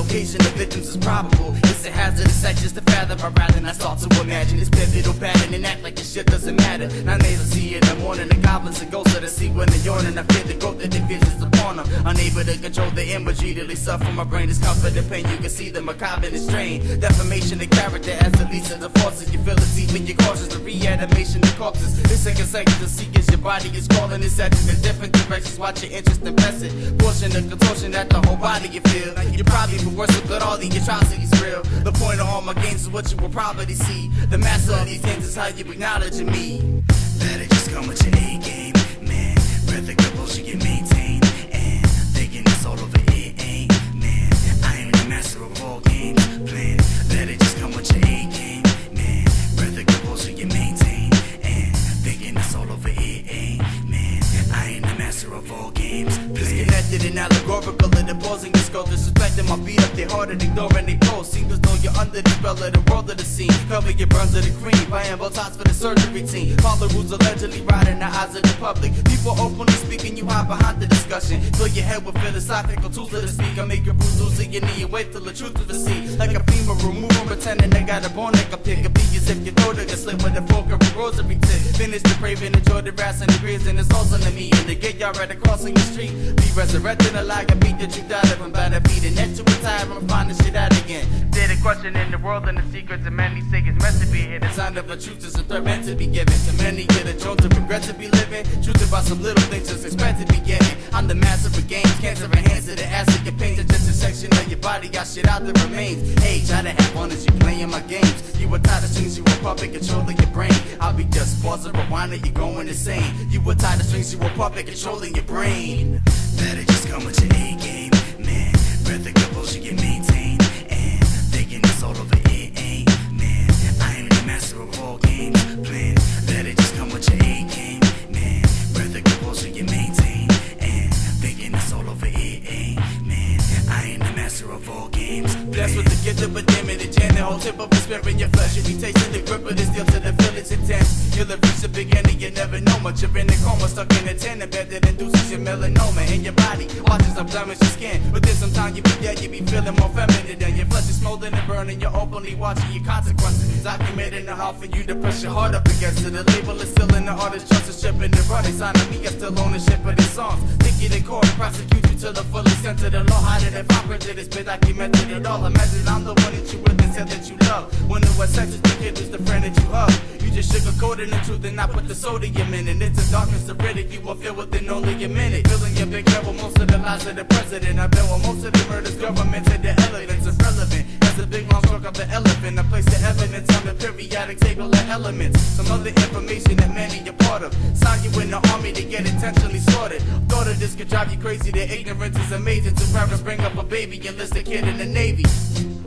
location of victims is probable. It's a hazardous act just to fathom. I'd rather not start to imagine this pivotal pattern and act like this shit doesn't matter. Now neighbors see in the morning, the goblins and ghosts of the sea when they're yawning. I fear the growth that their visions upon them. Unable to control the imagery that they suffer. My brain discomfort, the pain, you can see the macabre and strain. Defamation of character as the least of the forces. You feel it deep when you're cautious. The reanimation of corpses. It's a consecutive sequence. Your body is calling. It's acting in different directions. Watch your interest invest it. Portion of contortion that the whole body you feel. You're probably the worst of all the atrocities real. The point of all my games is what you will probably see. The master of these games is how you acknowledge me. Better just come with your A game, man. Rather good bullshit you maintain. And thinking it's all over, it ain't, man. I am the master of all games, plan. Better just come with your A game, man. Rather good bullshit you maintain. And thinking it's all over, it ain't, man. I am the master of all games, plan. Disconnected and allegorical in the posing your skull. Disrespecting my beat up, they hard and ignoring they post. Seems as though you're under the spell of the world of the scene. Cover your burns of the cream, buying Botox for the surgery team. Follow rules allegedly right in the eyes of the public. People openly speaking, you hide behind the discussion. Fill your head with philosophical tools to speak. I make your bruise lose your knee and wait till the truth is the sea. Like a femur remover, pretending they got a bone like a pick. A beat as if your throat get slit with a fork or a rosary tip. Finish the craving, enjoy the rats and the grizz and the souls under me. And the get y'all right across on your street. Be resurrected alive, a beat that you died of. I'm about to beat the net to retire and find the shit out again. Did a question in the world and the secrets of many say it's meant to be here. The sign of the truth is a threat meant to be given. To many get a jolt to regret to be living. Truth about some little things just expect to be getting. I'm the master of games, cancer enhance to the acid. Your pain just a section of your body, got shit out that remains. Hey, try to have fun as you playing my games. You were tired of strings, you were puppet controlling your brain. I'll be just pausing, rewinding, you going insane. You were tired of strings, you were puppet controlling your brain. Better just come with your A game, man. Rather good bullshit you maintain. And thinking it's all over, it ain't, man. I am the master of all games, plan. Better just come with your A game, man. Rather good bullshit you maintain. And thinking it's all over, it ain't, man. I am the master of all games, plan. That's what the gift of a demon, the jam, the whole tip of a spirit in your flesh. You be tasting the grip of this deal to the village intense. You'll have reached the beginning, you never know much. You're in the coma, stuck in a tent, embedded induces your melanoma in your body. Watching some damage your skin. But then sometimes you be dead, you be feeling more feminine. Then your flesh is smoldering and burning, you're openly watching your consequences. Documenting the how for you to press your heart up against it. The label is still in the artist, trust is stripping the running. Signing me, I still ownership of these songs. Think you the court, prosecute you to the full extent of the law. Hiding if I'm prejudice, been documented at all. Imagine I'm the one that you with and said that you love. Wonder what sex is the kid who's the friend that you hug. You just sugarcoated the truth and I put the sodium in. And it's a darkness to riddick, you will feel within only a minute. Filling your big head with most of the lies of the president. I've been with most of the murders, government to the elegance is relevant. As a big long stroke of the elephant, I place the evidence on the periodic table of elements. Some other information that many are part of. Sign you in the army to get intentionally slaughtered. Thought of this could drive you crazy, the ignorance is amazing. Two parents bring up a baby and list a kid in the Navy.